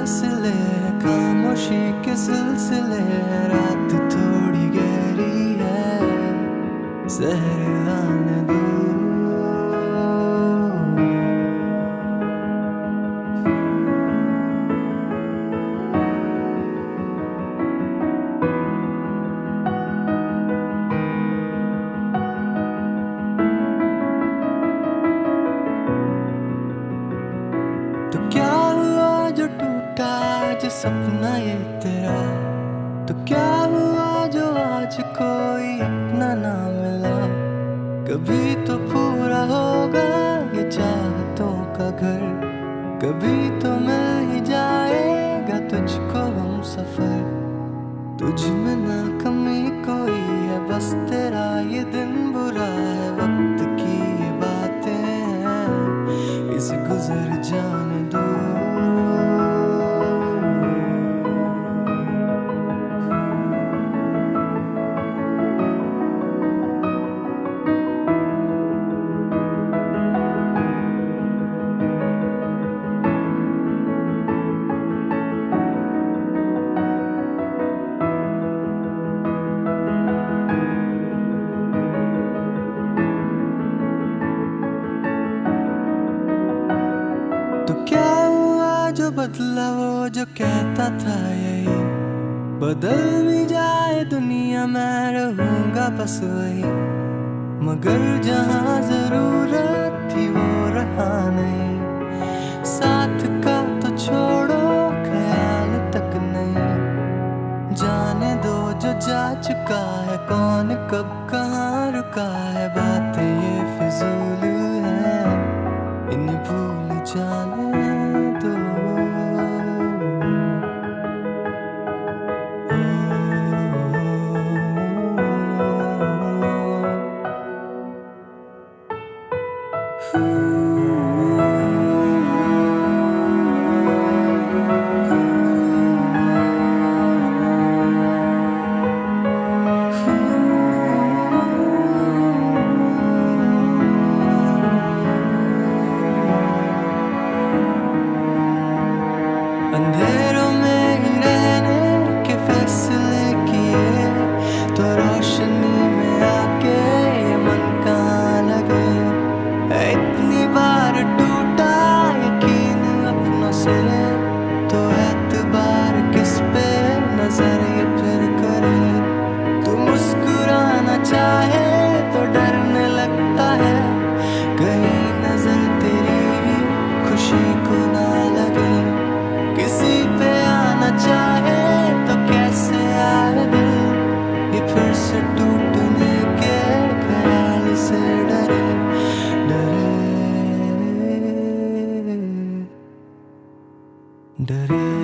फासले, खामोशी के सिलसिले, रात थोड़ी गहरी है, सहर आने दो। तो क्या हुआ जो टूटा आज सपना ये तेरा, तो क्या हुआ जो आज कोई अपना ना मिला। कभी तो पूरा होगा ये चाहतों का घर, कभी तो मिल ही जाएगा तुझको हम सफर। तुझ में ना कमी कोई है, बस तेरा ये दिन बुरा है। वक्त की ये बातें हैं, इसे गुजर जाने दो। तो क्या हुआ जो बदला वो जो कहता था यही, बदल भी जाए दुनिया मैं रहूंगा बस वही। मगर जहाँ जरूरत थी वो रहा नहीं, साथ का तो छोड़ो ख्याल तक नहीं। जाने दो जो जा चुका है, कौन कब कहाँ रुका है। बातें ये फिजूल है, इन्हें भूल जाने दो। अंधेरों में ही रहने के फैसले किए, तो रोशनी में आके ये मन कहाँ लगे। इतनी बार टूटा यकीन अपनों से, तो एतबार किस पे नजर ये फिर करे। तू मुस्कुराना चाहे तो डरने लगता है, कहीं नजर तेरी खुशी को ना लगे। किसी पे आना चाहे तो कैसे आए दिल, ये फिर से टूटने के ख्याल से डरे डरे डरे।